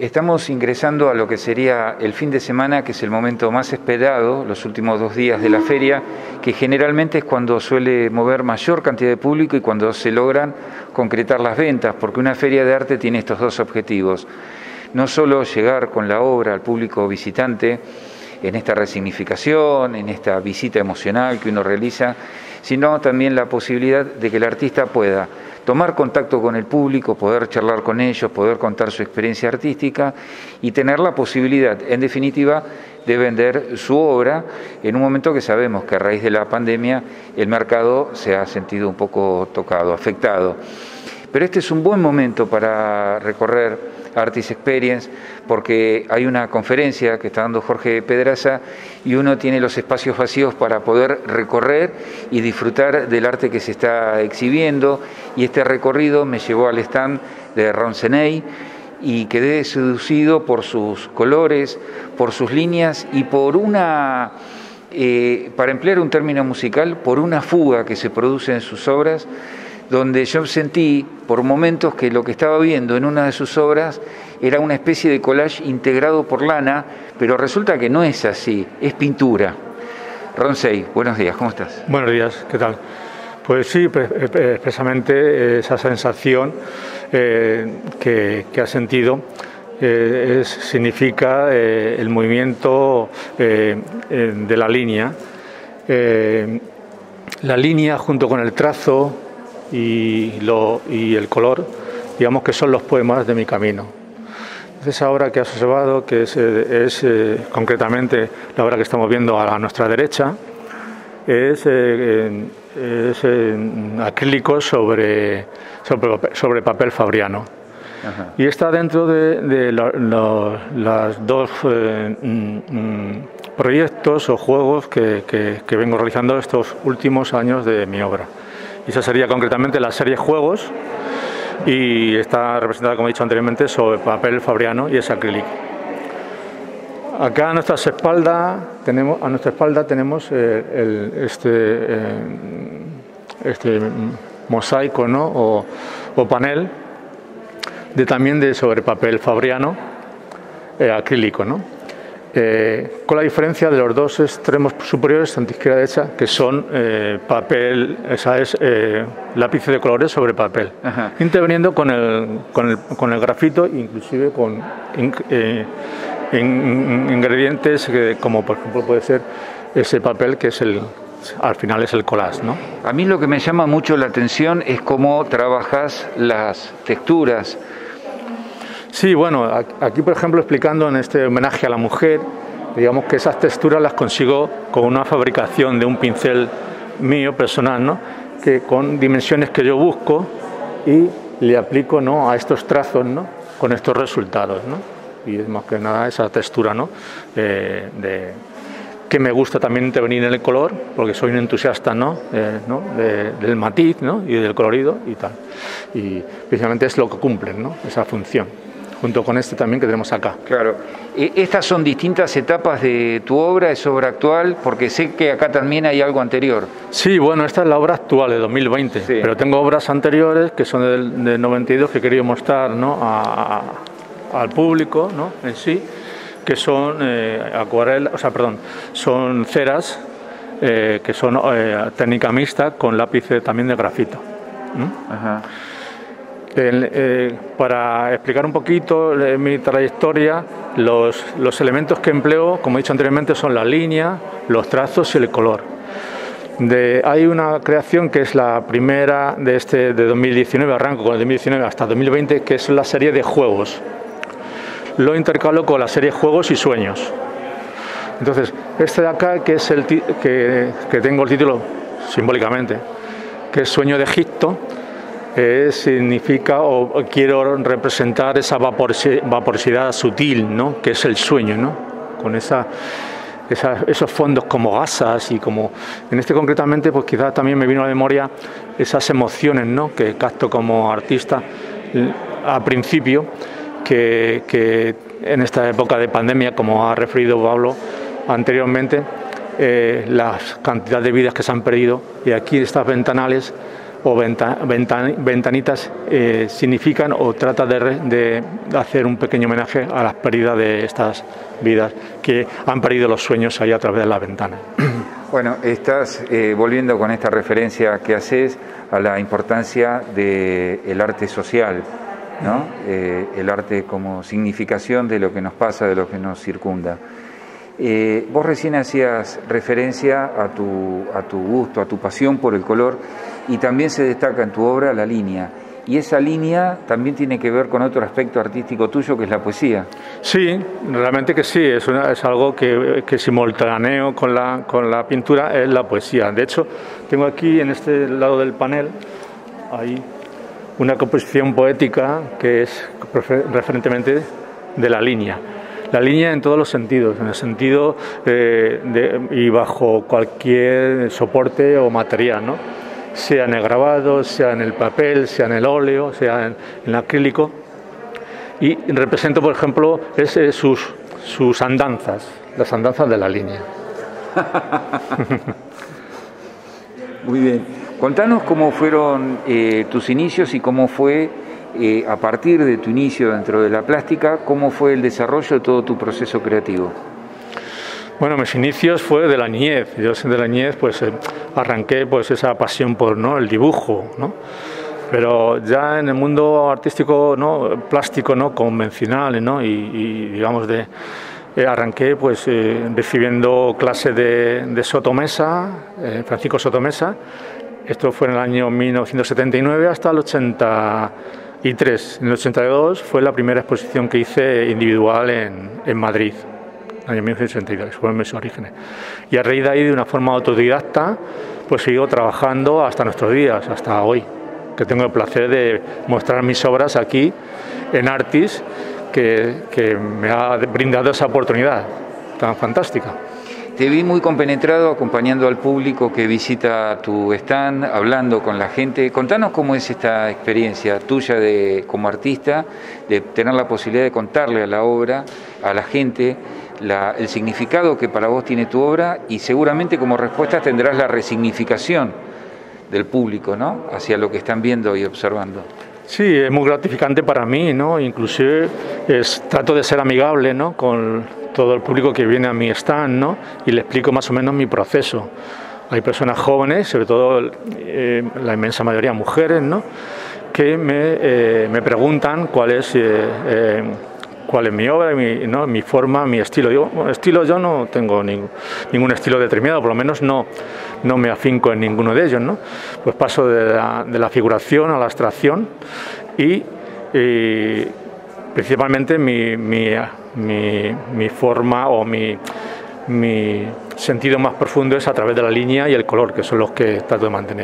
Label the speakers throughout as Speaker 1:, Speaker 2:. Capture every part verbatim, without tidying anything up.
Speaker 1: Estamos ingresando a lo que sería el fin de semana, que es el momento más esperado, los últimos dos días de la feria, que generalmente es cuando suele mover mayor cantidad de público y cuando se logran concretar las ventas, porque una feria de arte tiene estos dos objetivos. No solo llegar con la obra al público visitante, en esta resignificación, en esta visita emocional que uno realiza, sino también la posibilidad de que el artista pueda tomar contacto con el público, poder charlar con ellos, poder contar su experiencia artística y tener la posibilidad, en definitiva, de vender su obra en un momento que sabemos que a raíz de la pandemia el mercado se ha sentido un poco tocado, afectado. Pero este es un buen momento para recorrer Artist Experience, porque hay una conferencia que está dando Jorge Pedraza y uno tiene los espacios vacíos para poder recorrer y disfrutar del arte que se está exhibiendo, y este recorrido me llevó al stand de Ronceney y quedé seducido por sus colores, por sus líneas y por una, eh, para emplear un término musical, por una fuga que se produce en sus obras, donde yo sentí por momentos que lo que estaba viendo en una de sus obras era una especie de collage integrado por lana, pero resulta que no es así, es pintura. Ronceney, buenos días, ¿cómo estás?
Speaker 2: Buenos días, ¿qué tal? Pues sí, expresamente esa sensación eh, que, que has sentido eh, es, significa eh, el movimiento eh, de la línea. Eh, la línea junto con el trazo Y, lo, y el color, digamos que son los poemas de mi camino. Esa obra que has observado, que es, es eh, concretamente la obra que estamos viendo a nuestra derecha, es, eh, es eh, acrílico sobre, sobre, sobre papel fabriano. Ajá. Y está dentro de, de los lo, dos eh, mm, proyectos o juegos que, que, que vengo realizando estos últimos años de mi obra. Y esa sería concretamente la serie Juegos, y está representada, como he dicho anteriormente, sobre papel fabriano y es acrílico. Acá a nuestra espalda tenemos, a nuestra espalda tenemos el, el, este, eh, este mosaico, ¿no? o, o panel de, también de sobre papel fabriano eh, acrílico, ¿no? Eh, con la diferencia de los dos extremos superiores, tanto izquierda y derecha, que son eh, papel, esa es eh, lápiz de colores sobre papel. Ajá. Interviniendo con el, con el, con el grafito, inclusive con in, eh, in, in, ingredientes que, como por ejemplo puede ser ese papel que es el, al final es el collage, ¿no?
Speaker 1: A mí lo que me llama mucho la atención es cómo trabajas las texturas.
Speaker 2: Sí, bueno, aquí por ejemplo explicando en este homenaje a la mujer, digamos que esas texturas las consigo con una fabricación de un pincel mío personal, ¿no? Que con dimensiones que yo busco y le aplico, ¿no? a estos trazos, ¿no? Con estos resultados, ¿no? Y es más que nada esa textura, ¿no? Eh, de, que me gusta también intervenir en el color, porque soy un entusiasta, ¿no? Eh, ¿no? De, del matiz, ¿no? Y del colorido y tal. Y precisamente es lo que cumplen, ¿no? Esa función, junto con este también que tenemos acá.
Speaker 1: Claro. Estas son distintas etapas de tu obra, es obra actual, porque sé que acá también hay algo anterior.
Speaker 2: Sí, bueno, esta es la obra actual de dos mil veinte, sí. Pero tengo obras anteriores que son del, del noventa y dos que he querido mostrar, ¿no? a, a, al público, ¿no? en sí, que son eh, acuarelas, o sea, perdón, son ceras eh, que son eh, técnica mixta con lápiz también de grafito. ¿Mm? Ajá. El, eh, para explicar un poquito eh, mi trayectoria, los, los elementos que empleo, como he dicho anteriormente, son la línea, los trazos y el color. De, hay una creación que es la primera de este de dos mil diecinueve, arranco con el dos mil diecinueve hasta dos mil veinte, que es la serie de Juegos. Lo intercalo con la serie Juegos y Sueños. Entonces, este de acá, que es el que, que tengo el título simbólicamente, que es Sueño de Egipto. Eh, significa o quiero representar esa vaporosidad sutil, ¿no? Que es el sueño, ¿no? Con esa, esa, esos fondos como gasas y como en este concretamente, pues quizás también me vino a la memoria esas emociones, ¿no? Que capto como artista al principio, que, que en esta época de pandemia, como ha referido Pablo anteriormente, eh, las cantidades de vidas que se han perdido, y aquí estas ventanales o venta, ventan, ventanitas eh, significan o trata de, de hacer un pequeño homenaje a las pérdidas de estas vidas que han perdido los sueños ahí a través de la ventana.
Speaker 1: Bueno, estás eh, volviendo con esta referencia que haces a la importancia del arte social, ¿no? Eh, el arte como significación de lo que nos pasa, de lo que nos circunda. Eh, vos recién hacías referencia a tu, a tu gusto, a tu pasión por el color, y también se destaca en tu obra la línea. Y esa línea también tiene que ver con otro aspecto artístico tuyo, que es la poesía.
Speaker 2: Sí, realmente que sí, es, una, es algo que, que simultáneo con la, con la pintura es la poesía. De hecho, tengo aquí en este lado del panel, ahí, una composición poética que es referentemente de la línea. La línea en todos los sentidos, en el sentido eh, de, y bajo cualquier soporte o material, ¿no? Sea en el grabado, sea en el papel, sea en el óleo, sea en, en el acrílico. Y represento, por ejemplo, es, eh, sus, sus andanzas, las andanzas de la línea.
Speaker 1: Muy bien. Contanos cómo fueron eh, tus inicios y cómo fue, eh, a partir de tu inicio dentro de la plástica, cómo fue el desarrollo de todo tu proceso creativo.
Speaker 2: Bueno, mis inicios fue de la niñez. Yo de la niñez pues eh, arranqué pues esa pasión por, ¿no?, el dibujo, ¿no? Pero ya en el mundo artístico, ¿no?, plástico, ¿no?, convencional, ¿no?, y, y digamos de eh, arranqué pues eh, recibiendo clases de, de Sotomesa, eh, Francisco Sotomesa. Esto fue en el año mil novecientos setenta y nueve hasta el ochenta y tres. En el ochenta y dos fue la primera exposición que hice individual en, en Madrid. Año mil novecientos sesenta y dos, fueron mis orígenes. Y a raíz de ahí, de una forma autodidacta, pues sigo trabajando hasta nuestros días, hasta hoy, que tengo el placer de mostrar mis obras aquí en Artis, que, que me ha brindado esa oportunidad tan fantástica.
Speaker 1: Te vi muy compenetrado acompañando al público que visita tu stand, hablando con la gente. Contanos cómo es esta experiencia tuya de, como artista, de tener la posibilidad de contarle a la obra, a la gente, La, el significado que para vos tiene tu obra, y seguramente como respuesta tendrás la resignificación del público, ¿no?, hacia lo que están viendo y observando.
Speaker 2: Sí, es muy gratificante para mí, ¿no? Inclusive es, trato de ser amigable, ¿no?, con todo el público que viene a mi stand, ¿no?, y le explico más o menos mi proceso. Hay personas jóvenes, sobre todo eh, la inmensa mayoría mujeres, ¿no?, que me, eh, me preguntan cuál es... Eh, eh, cuál es mi obra, mi, ¿no?, mi forma, mi estilo. Digo, bueno, estilo yo no tengo ningún, ningún estilo determinado, por lo menos no, no me afinco en ninguno de ellos, ¿no? Pues paso de la, de la figuración a la abstracción y, y principalmente mi, mi, mi, mi forma o mi, mi sentido más profundo es a través de la línea y el color, que son los que trato de mantener.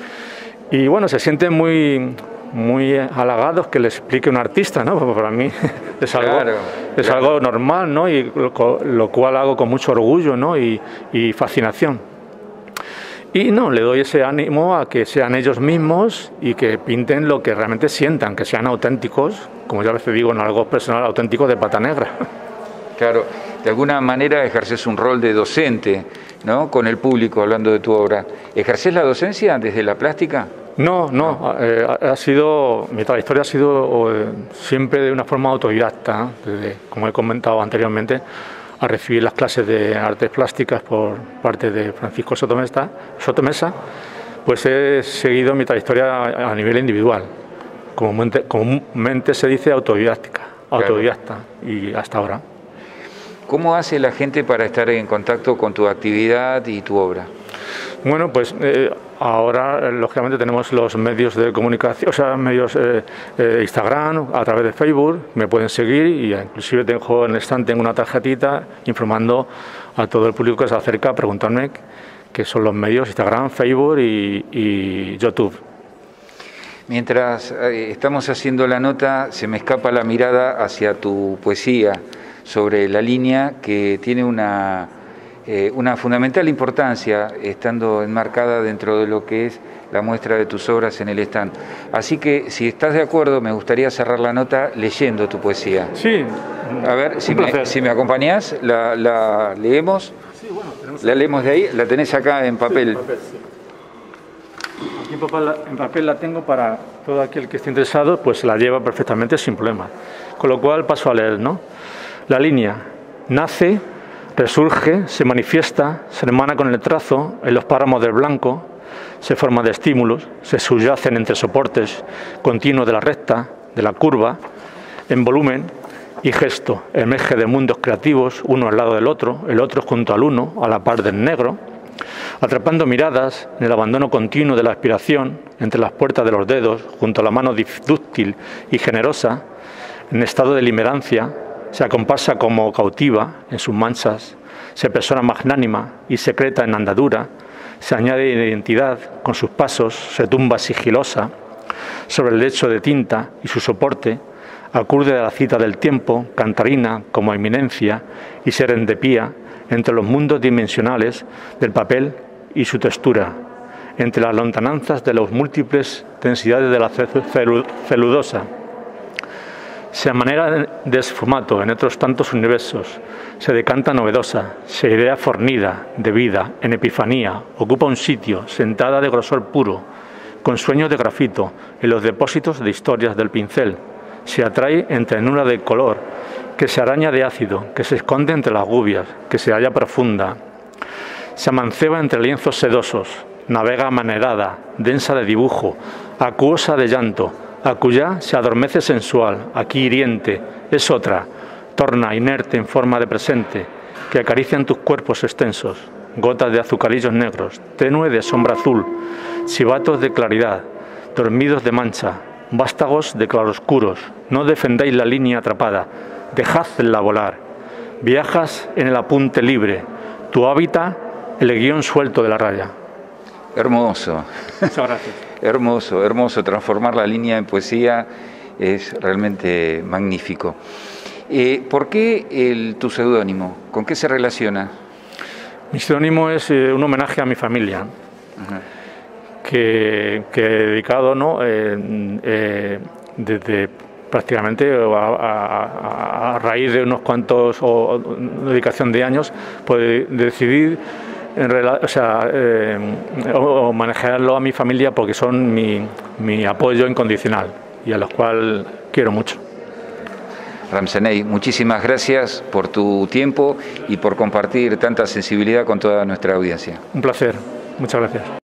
Speaker 2: Y bueno, se sienten muy... muy halagados que les explique un artista, ¿no? Porque para mí es algo, claro, es claro. algo normal, ¿no? Y lo, lo cual hago con mucho orgullo, ¿no?, y, y fascinación. Y no, le doy ese ánimo a que sean ellos mismos y que pinten lo que realmente sientan, que sean auténticos, como yo a veces digo en algo personal, auténticos de pata negra.
Speaker 1: Claro, de alguna manera ejerces un rol de docente, ¿no?, con el público hablando de tu obra. ¿Ejerces la docencia desde la plástica?
Speaker 2: No, no, eh, ha sido, mi trayectoria ha sido eh, siempre de una forma autodidacta, desde, como he comentado anteriormente, a recibir las clases de artes plásticas por parte de Francisco Sotomesa, Sotomesa, pues he seguido mi trayectoria a nivel individual, comúnmente, comúnmente se dice autodidáctica, autodidacta, claro. Y hasta ahora.
Speaker 1: ¿Cómo hace la gente para estar en contacto con tu actividad y tu obra?
Speaker 2: Bueno, pues eh, ahora lógicamente tenemos los medios de comunicación, o sea, medios eh, eh, Instagram, a través de Facebook, me pueden seguir y inclusive tengo en el stand tengo una tarjetita informando a todo el público que se acerca a preguntarme qué son los medios Instagram, Facebook y, y YouTube.
Speaker 1: Mientras eh, estamos haciendo la nota, se me escapa la mirada hacia tu poesía sobre la línea, que tiene una... Eh, una fundamental importancia, estando enmarcada dentro de lo que es la muestra de tus obras en el stand. Así que, si estás de acuerdo, me gustaría cerrar la nota leyendo tu poesía.
Speaker 2: Sí.
Speaker 1: A ver, si me, si me acompañás, la, la leemos.
Speaker 2: Sí, bueno, tenemos...
Speaker 1: La leemos de ahí, la tenés acá en papel.
Speaker 2: Sí, en papel, sí. Aquí en papel, en papel la tengo para todo aquel que esté interesado, pues la lleva perfectamente sin problema. Con lo cual paso a leer, ¿no? La línea nace, resurge, se manifiesta, se hermana con el trazo en los páramos del blanco, se forma de estímulos, se subyacen entre soportes continuos de la recta, de la curva, en volumen y gesto, emerge de mundos creativos, uno al lado del otro, el otro junto al uno, a la par del negro, atrapando miradas en el abandono continuo de la aspiración, entre las puertas de los dedos, junto a la mano dúctil y generosa, en estado de limerancia, se acompasa como cautiva en sus manchas, se persona magnánima y secreta en andadura, se añade identidad con sus pasos, se tumba sigilosa sobre el lecho de tinta y su soporte, acude a la cita del tiempo, cantarina como eminencia y serendipía entre los mundos dimensionales del papel y su textura, entre las lontananzas de las múltiples densidades de la celulosa. Se amanera de esfumato en otros tantos universos, se decanta novedosa, se idea fornida, de vida, en epifanía, ocupa un sitio, sentada de grosor puro, con sueños de grafito, en los depósitos de historias del pincel, se atrae entre nula de color, que se araña de ácido, que se esconde entre las gubias, que se halla profunda, se amanceba entre lienzos sedosos, navega amanerada, densa de dibujo, acuosa de llanto, acullá se adormece sensual, aquí hiriente, es otra, torna inerte en forma de presente, que acarician tus cuerpos extensos, gotas de azucarillos negros, tenue de sombra azul, chivatos de claridad, dormidos de mancha, vástagos de claroscuros, no defendáis la línea atrapada, dejadla volar, viajas en el apunte libre, tu hábitat el guión suelto de la raya.
Speaker 1: Hermoso.
Speaker 2: Muchas gracias.
Speaker 1: Hermoso, hermoso. Transformar la línea en poesía es realmente magnífico. Eh, ¿Por qué el, tu seudónimo? ¿Con qué se relaciona?
Speaker 2: Mi seudónimo es eh, un homenaje a mi familia, uh-huh. que, que he dedicado, ¿no? eh, eh, desde prácticamente a, a, a raíz de unos cuantos o, o dedicación de años, pues decidir en o sea, eh, o, o manejarlo a mi familia porque son mi, mi apoyo incondicional y a los cuales quiero mucho.
Speaker 1: Ramsenei, muchísimas gracias por tu tiempo y por compartir tanta sensibilidad con toda nuestra audiencia.
Speaker 2: Un placer, muchas gracias.